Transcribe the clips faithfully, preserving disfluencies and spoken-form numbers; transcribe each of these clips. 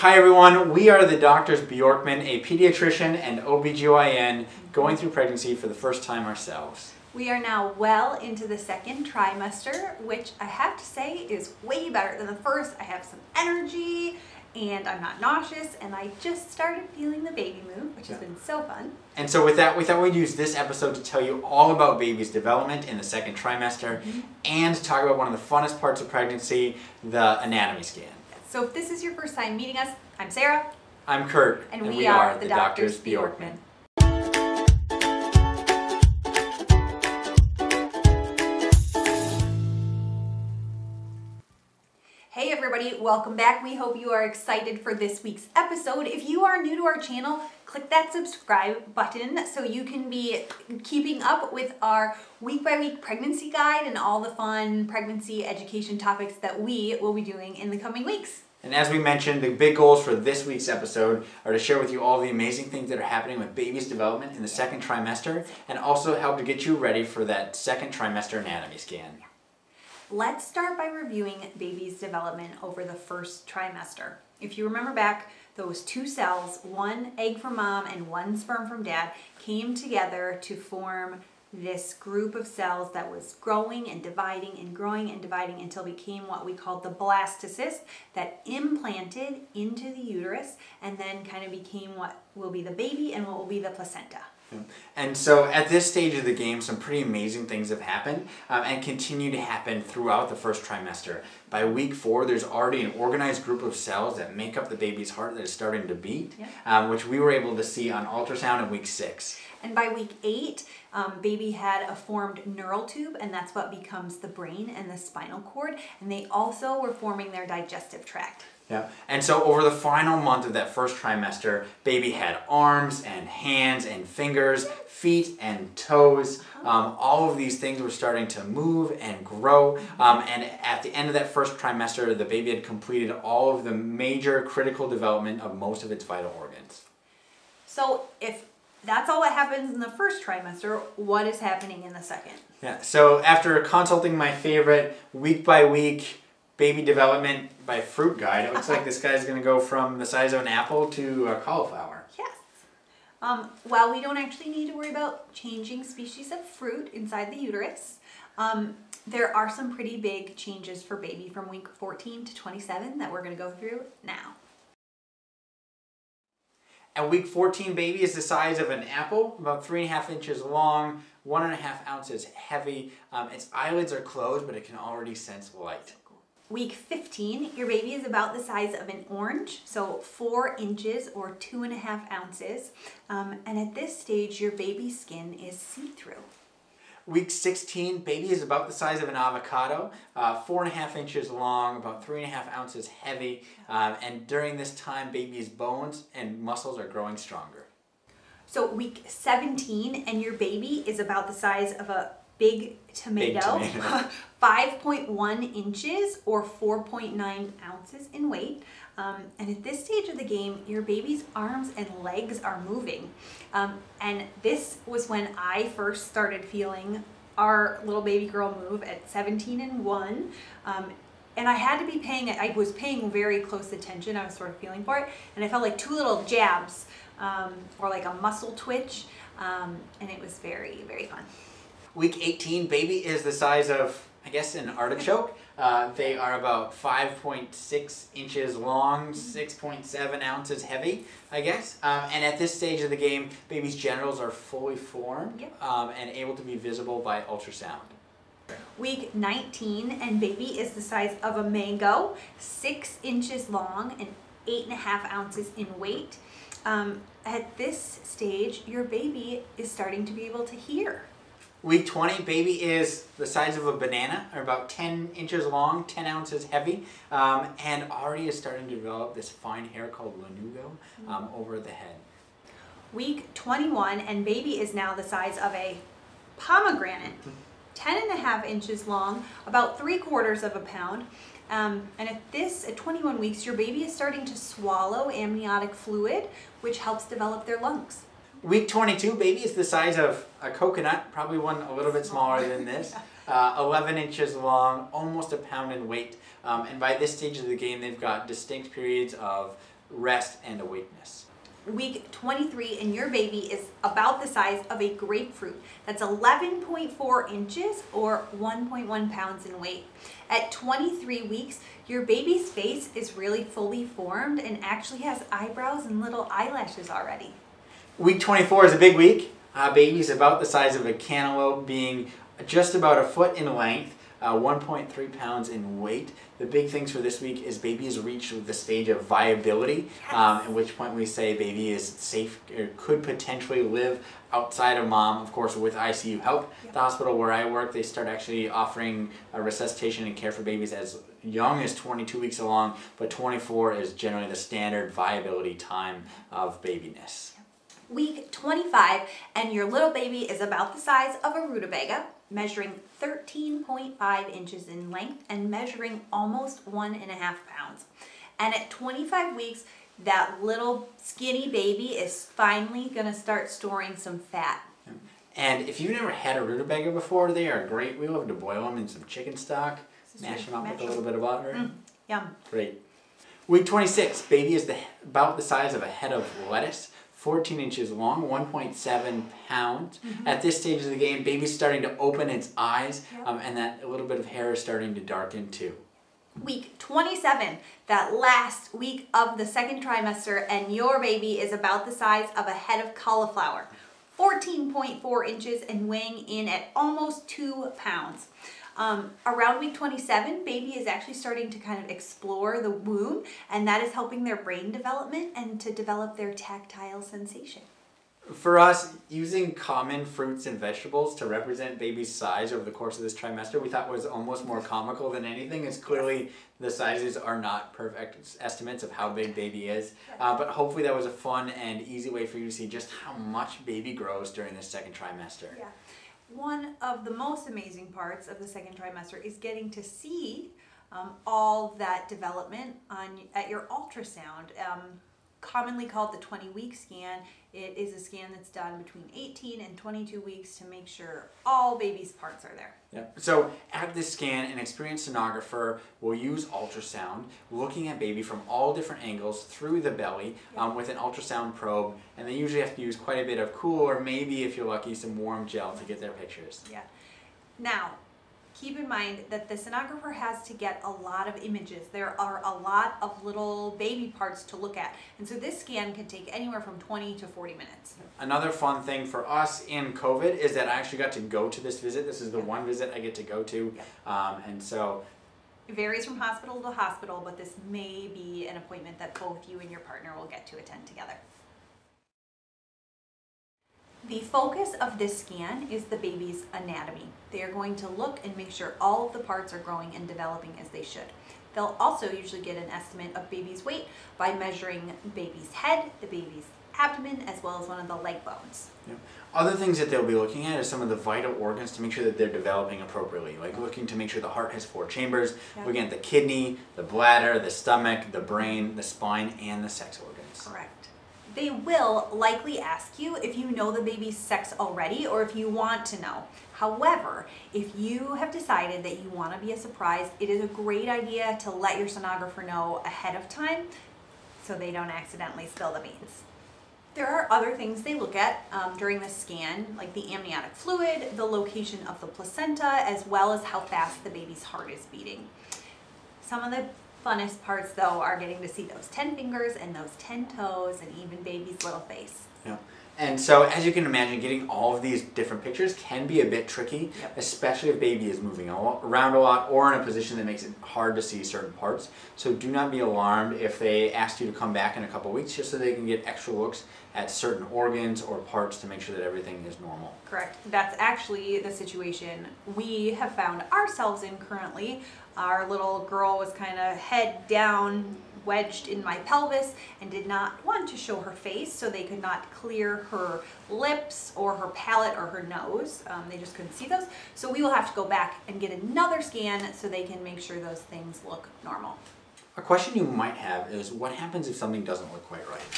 Hi everyone, we are the Doctors Bjorkman, a pediatrician and O B G Y N going through pregnancy for the first time ourselves. We are now well into the second trimester, which I have to say is way better than the first. I have some energy and I'm not nauseous, and I just started feeling the baby move, which has been so fun. And so with that, we thought we'd use this episode to tell you all about baby's development in the second trimester mm-hmm. and talk about one of the funnest parts of pregnancy, the anatomy scan. So if this is your first time meeting us, I'm Sarah. I'm Kurt. And, and we, we are, are the Doctors Bjorkman. Hey everybody, welcome back. We hope you are excited for this week's episode. If you are new to our channel, click that subscribe button so you can be keeping up with our week by week pregnancy guide and all the fun pregnancy education topics that we will be doing in the coming weeks. And as we mentioned, the big goals for this week's episode are to share with you all the amazing things that are happening with baby's development in the second trimester and also help to get you ready for that second trimester anatomy scan. Let's start by reviewing baby's development over the first trimester. If you remember back, those two cells, one egg from mom and one sperm from dad, came together to form this group of cells that was growing and dividing and growing and dividing until it became what we called the blastocyst that implanted into the uterus and then kind of became what will be the baby and what will be the placenta. And so at this stage of the game, some pretty amazing things have happened um, and continue to happen throughout the first trimester. By week four, there's already an organized group of cells that make up the baby's heart that is starting to beat, yeah. um, which we were able to see on ultrasound in week six. And by week eight, um, baby had a formed neural tube, and that's what becomes the brain and the spinal cord. And they also were forming their digestive tract. Yeah, and so over the final month of that first trimester, baby had arms and hands and fingers, feet and toes. Um, all of these things were starting to move and grow. Um, and at the end of that first trimester, the baby had completed all of the major critical development of most of its vital organs. So if that's all that happens in the first trimester, what is happening in the second? Yeah, so after consulting my favorite week by week baby development by fruit guide, it looks like this guy's going to go from the size of an apple to a cauliflower. Yes. Um, while we don't actually need to worry about changing species of fruit inside the uterus, um, there are some pretty big changes for baby from week fourteen to twenty-seven that we're going to go through now. At week fourteen, baby is the size of an apple, about three and a half inches long, one and a half ounces heavy. Um, its eyelids are closed, but it can already sense light. Week fifteen, your baby is about the size of an orange, so four inches or two and a half ounces. Um, and at this stage, your baby's skin is see-through. Week sixteen, baby is about the size of an avocado, uh, four and a half inches long, about three and a half ounces heavy. Um, and during this time, baby's bones and muscles are growing stronger. So week seventeen, and your baby is about the size of a big tomato, big tomato. five point one inches or four point nine ounces in weight. Um, and at this stage of the game, your baby's arms and legs are moving. Um, and this was when I first started feeling our little baby girl move at seventeen and one. Um, and I had to be paying it, I was paying very close attention. I was sort of feeling for it. And I felt like two little jabs um, or like a muscle twitch. Um, and it was very, very fun. Week eighteen, baby is the size of, I guess, an artichoke. Uh, they are about five point six inches long, six point seven ounces heavy, I guess. Um, and at this stage of the game, baby's genitals are fully formed yep. um, and able to be visible by ultrasound. Week nineteen, and baby is the size of a mango, six inches long and eight and a half ounces in weight. Um, at this stage, your baby is starting to be able to hear. Week twenty, baby is the size of a banana, or about ten inches long, ten ounces heavy, um, and already is starting to develop this fine hair called lanugo um, over the head. Week twenty-one, and baby is now the size of a pomegranate, ten and a half inches long, about three quarters of a pound. Um, and at this, at twenty-one weeks, your baby is starting to swallow amniotic fluid, which helps develop their lungs. Week twenty-two, baby is the size of a coconut, probably one a little bit smaller than this, uh, eleven inches long, almost a pound in weight. Um, and by this stage of the game, they've got distinct periods of rest, and awakeness. Week twenty-three and your baby is about the size of a grapefruit. That's eleven point four inches or one point one pounds in weight. At twenty-three weeks, your baby's face is really fully formed and actually has eyebrows and little eyelashes already. Week twenty-four is a big week. Uh, baby's about the size of a cantaloupe, being just about a foot in length, uh, one point three pounds in weight. The big things for this week is baby has reached the stage of viability, yes. um, at which point we say baby is safe, or could potentially live outside of mom, of course, with I C U help. Yep. The hospital where I work, they start actually offering uh, resuscitation and care for babies as young as twenty-two weeks along, but twenty-four is generally the standard viability time of babiness. Week twenty-five and your little baby is about the size of a rutabaga, measuring thirteen point five inches in length and measuring almost one and a half pounds. And at twenty-five weeks, that little skinny baby is finally gonna start storing some fat. And if you've never had a rutabaga before, they are great. We love to boil them in some chicken stock, mash them up with a little bit of butter. Mm, yum. Great. Week twenty-six, baby is the, about the size of a head of lettuce, fourteen inches long, one point seven pounds. Mm-hmm. At this stage of the game, baby's starting to open its eyes, yep. um, and that a little bit of hair is starting to darken too. Week twenty-seven, that last week of the second trimester, and your baby is about the size of a head of cauliflower, fourteen point four inches and weighing in at almost two pounds. Um, around week twenty-seven, baby is actually starting to kind of explore the womb, and that is helping their brain development and to develop their tactile sensation. For us, using common fruits and vegetables to represent baby's size over the course of this trimester, we thought was almost more comical than anything. It's clearly the sizes are not perfect estimates of how big baby is, uh, but hopefully that was a fun and easy way for you to see just how much baby grows during this second trimester. Yeah. One of the most amazing parts of the second trimester is getting to see um, all that development on at your ultrasound. Um, commonly called the twenty-week scan. It is a scan that's done between eighteen and twenty-two weeks to make sure all baby's parts are there. Yep. So at this scan, an experienced sonographer will use ultrasound, looking at baby from all different angles through the belly, yep. um, with an ultrasound probe, and they usually have to use quite a bit of cool, or maybe if you're lucky, some warm gel to get their pictures. Yeah. Now, keep in mind that the sonographer has to get a lot of images. There are a lot of little baby parts to look at. And so this scan can take anywhere from twenty to forty minutes. Another fun thing for us in COVID is that I actually got to go to this visit. This is the one visit I get to go to. Um, and so it varies from hospital to hospital, but this may be an appointment that both you and your partner will get to attend together. The focus of this scan is the baby's anatomy. They are going to look and make sure all of the parts are growing and developing as they should. They'll also usually get an estimate of baby's weight by measuring baby's head, the baby's abdomen, as well as one of the leg bones. Yeah. Other things that they'll be looking at is some of the vital organs to make sure that they're developing appropriately, like looking to make sure the heart has four chambers, yeah. looking at the kidney, the bladder, the stomach, the brain, the spine, and the sex organs. Correct. They will likely ask you if you know the baby's sex already or if you want to know. However, if you have decided that you want to be a surprise, it is a great idea to let your sonographer know ahead of time so they don't accidentally spill the beans. There are other things they look at um, during the scan, like the amniotic fluid, the location of the placenta, as well as how fast the baby's heart is beating. Some of the funnest parts, though, are getting to see those ten fingers and those ten toes and even baby's little face. Yeah. And so, as you can imagine, getting all of these different pictures can be a bit tricky, yep. especially if baby is moving around a lot or in a position that makes it hard to see certain parts. So do not be alarmed if they ask you to come back in a couple weeks just so they can get extra looks at certain organs or parts to make sure that everything is normal. Correct. That's actually the situation we have found ourselves in currently. Our little girl was kind of head down, wedged in my pelvis, and did not want to show her face, so they could not clear her lips or her palate or her nose. Um, they just couldn't see those. So we will have to go back and get another scan so they can make sure those things look normal. A question you might have is, what happens if something doesn't look quite right?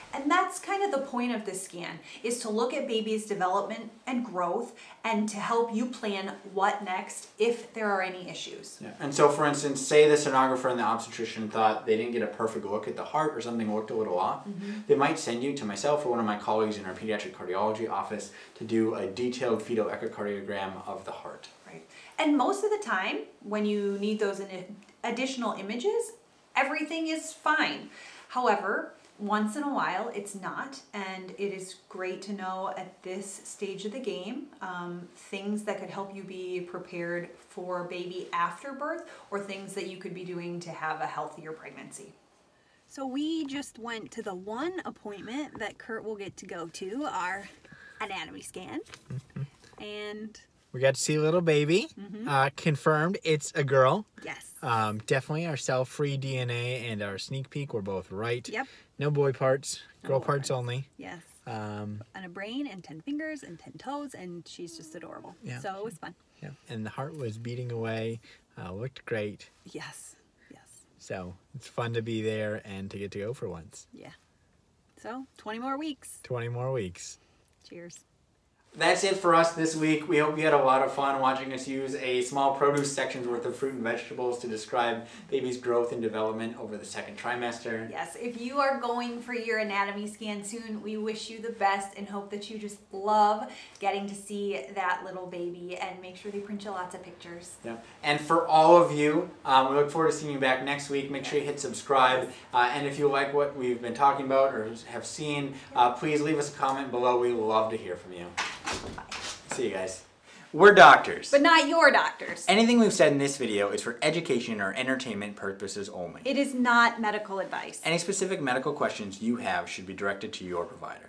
And that's kind of the point of this scan, is to look at baby's development and growth and to help you plan what next if there are any issues. Yeah. And so, for instance, say the sonographer and the obstetrician thought they didn't get a perfect look at the heart or something looked a little off. Mm-hmm. They might send you to myself or one of my colleagues in our pediatric cardiology office to do a detailed fetal echocardiogram of the heart. Right. And most of the time, when you need those additional images, everything is fine. However, once in a while, it's not, and it is great to know at this stage of the game um, things that could help you be prepared for baby after birth or things that you could be doing to have a healthier pregnancy. So we just went to the one appointment that Kurt will get to go to, our anatomy scan, mm-hmm. and we got to see a little baby. Mm-hmm. uh, confirmed it's a girl. Yes. Um, definitely our cell-free D N A and our sneak peek were both right. Yep. No boy parts, no girl boy parts, parts only. Yes. Um, and a brain and ten fingers and ten toes, and she's just adorable. Yeah. So it was fun. Yeah. And the heart was beating away. Uh, looked great. Yes. Yes. So it's fun to be there and to get to go for once. Yeah. So twenty more weeks. twenty more weeks. Cheers. That's it for us this week. We hope you had a lot of fun watching us use a small produce section's worth of fruit and vegetables to describe baby's growth and development over the second trimester. Yes, if you are going for your anatomy scan soon, we wish you the best and hope that you just love getting to see that little baby, and make sure they print you lots of pictures. Yeah. And for all of you, um, we look forward to seeing you back next week. Make sure you hit subscribe. Uh, and if you like what we've been talking about or have seen, uh, please leave us a comment below. We love to hear from you. Bye. See you guys. We're doctors. But not your doctors. Anything we've said in this video is for education or entertainment purposes only. It is not medical advice. Any specific medical questions you have should be directed to your provider.